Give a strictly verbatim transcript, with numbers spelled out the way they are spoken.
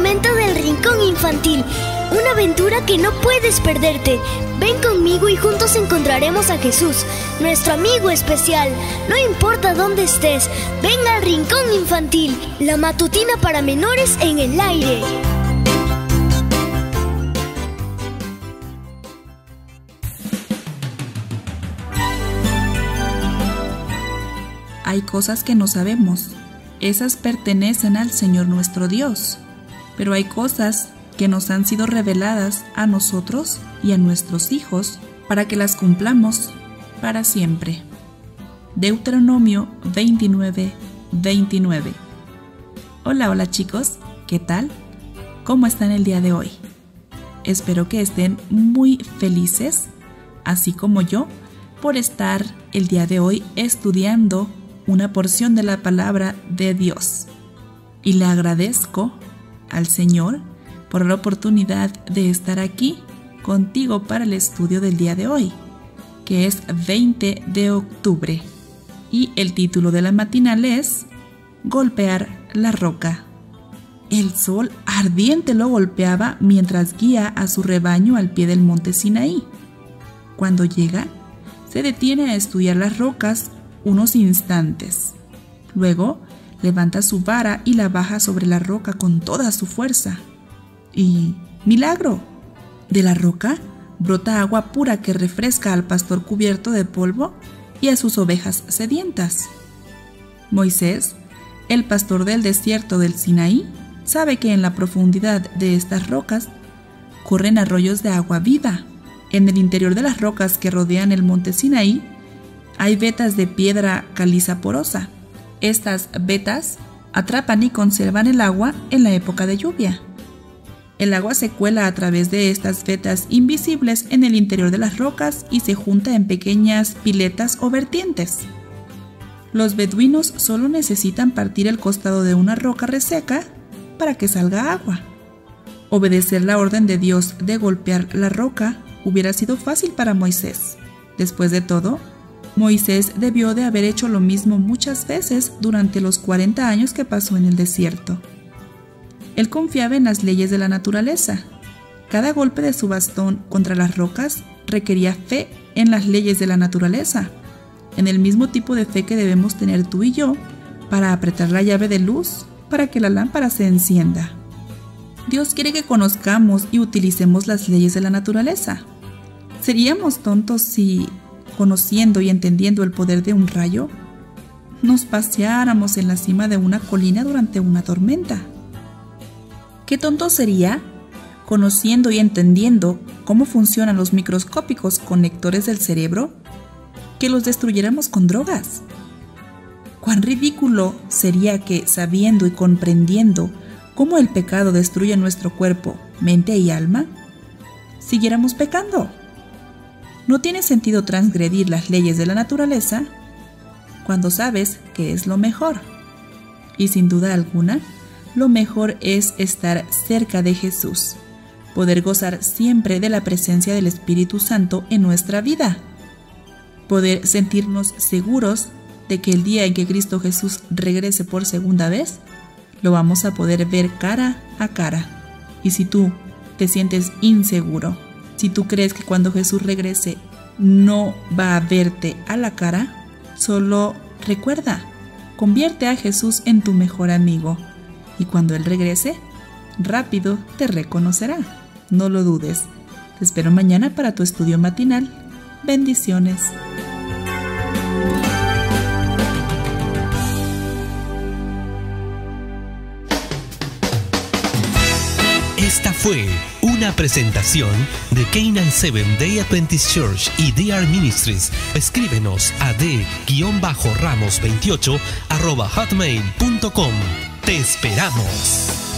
momento del Rincón Infantil, una aventura que no puedes perderte. Ven conmigo y juntos encontraremos a Jesús, nuestro amigo especial. No importa dónde estés, ven al Rincón Infantil, la matutina para menores en el aire. Hay cosas que no sabemos. Esas pertenecen al Señor nuestro Dios. Pero hay cosas que nos han sido reveladas a nosotros y a nuestros hijos para que las cumplamos para siempre. Deuteronomio veintinueve, veintinueve. Hola, hola chicos, ¿qué tal? ¿Cómo están el día de hoy? Espero que estén muy felices, así como yo, por estar el día de hoy estudiando una porción de la palabra de Dios. Y le agradezco al Señor por la oportunidad de estar aquí contigo para el estudio del día de hoy, que es veinte de octubre. Y el título de la matinal es Golpear la roca. El sol ardiente lo golpeaba mientras guía a su rebaño al pie del monte Sinaí. Cuando llega, se detiene a estudiar las rocas unos instantes. Luego, levanta su vara y la baja sobre la roca con toda su fuerza. Y ¡milagro! De la roca brota agua pura que refresca al pastor cubierto de polvo y a sus ovejas sedientas. Moisés, el pastor del desierto del Sinaí, sabe que en la profundidad de estas rocas corren arroyos de agua viva. En el interior de las rocas que rodean el monte Sinaí hay vetas de piedra caliza porosa. Estas vetas atrapan y conservan el agua en la época de lluvia. El agua se cuela a través de estas vetas invisibles en el interior de las rocas y se junta en pequeñas piletas o vertientes. Los beduinos solo necesitan partir el costado de una roca reseca para que salga agua. Obedecer la orden de Dios de golpear la roca hubiera sido fácil para Moisés. Después de todo, Moisés debió de haber hecho lo mismo muchas veces durante los cuarenta años que pasó en el desierto. Él confiaba en las leyes de la naturaleza. Cada golpe de su bastón contra las rocas requería fe en las leyes de la naturaleza, en el mismo tipo de fe que debemos tener tú y yo para apretar la llave de luz para que la lámpara se encienda. Dios quiere que conozcamos y utilicemos las leyes de la naturaleza. Seríamos tontos si, conociendo y entendiendo el poder de un rayo, nos paseáramos en la cima de una colina durante una tormenta. ¿Qué tonto sería, conociendo y entendiendo cómo funcionan los microscópicos conectores del cerebro, que los destruyéramos con drogas? ¿Cuán ridículo sería que, sabiendo y comprendiendo cómo el pecado destruye nuestro cuerpo, mente y alma, siguiéramos pecando? No tiene sentido transgredir las leyes de la naturaleza cuando sabes que es lo mejor. Y sin duda alguna, lo mejor es estar cerca de Jesús, poder gozar siempre de la presencia del Espíritu Santo en nuestra vida, poder sentirnos seguros de que el día en que Cristo Jesús regrese por segunda vez, lo vamos a poder ver cara a cara. Y si tú te sientes inseguro, si tú crees que cuando Jesús regrese no va a verte a la cara, solo recuerda, convierte a Jesús en tu mejor amigo. Y cuando Él regrese, rápido te reconocerá. No lo dudes. Te espero mañana para tu estudio matinal. Bendiciones. Esta fue una presentación de Canaan Seventh Day Adventist Church y D R Ministries. Escríbenos a d ramos veintiocho arroba hotmail punto com. Te esperamos.